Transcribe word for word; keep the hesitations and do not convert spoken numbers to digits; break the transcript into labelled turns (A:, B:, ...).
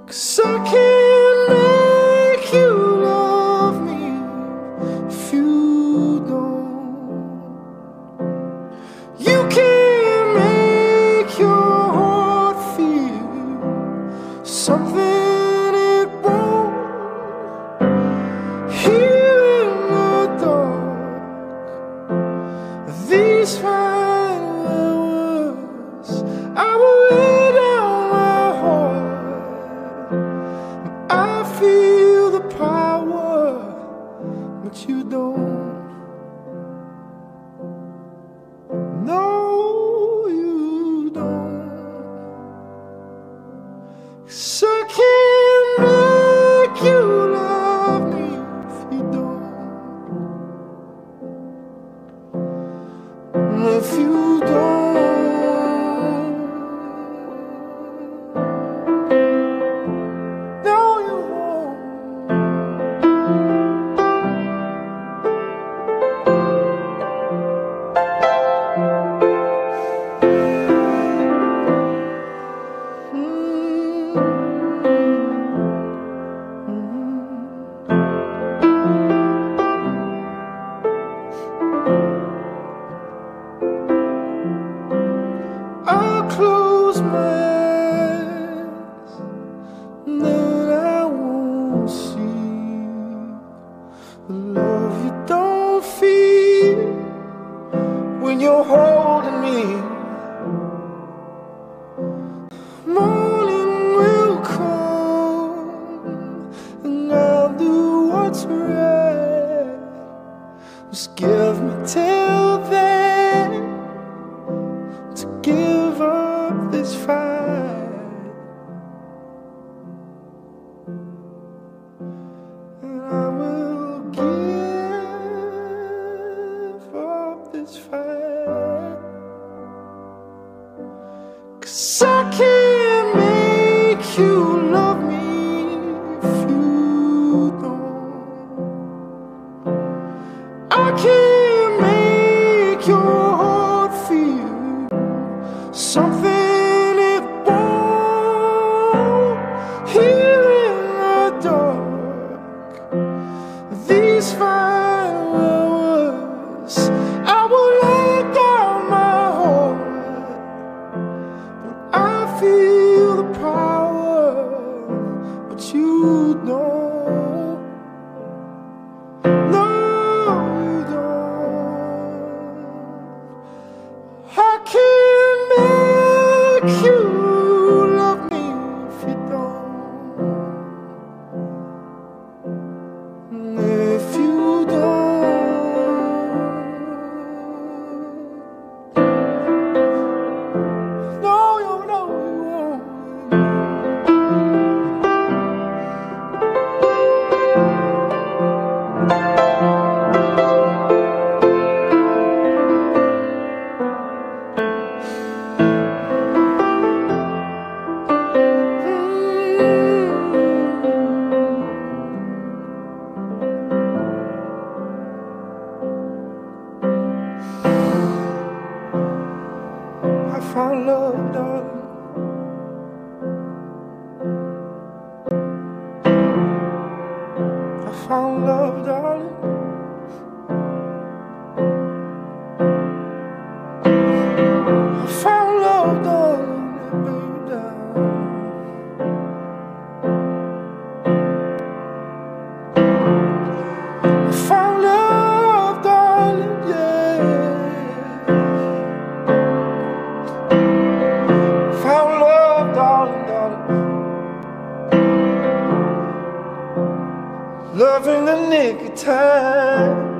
A: 'Cause I can't make you love me if you don't. You can't make your heart feel something it won't. Here in the dark, these final hours, I will lay down my heart. I feel the power, but you don't. No, you don't. 'Cause I can't make you love me if you don't. If you don't. I'll close my eyes, and then I won't see the love you don't feel when you're holding me. Morning will come, and I'll do what's right. Just give me till then to give up this fight, and I will give up this fight. 'Cause I can't make you love me if you don't. I can't make your heart feel something it won't. Here in the dark, these final hours, I will lay down my heart. But I feel the power, but you don't. No, you don't. I can't make you love me if you don't. If you don't. No, you know you won't. I found love, darling. I found love, darling. I found love, darling, that made me down. I found love, darling, yeah. Found love, darling, darling. Love in the nick of time.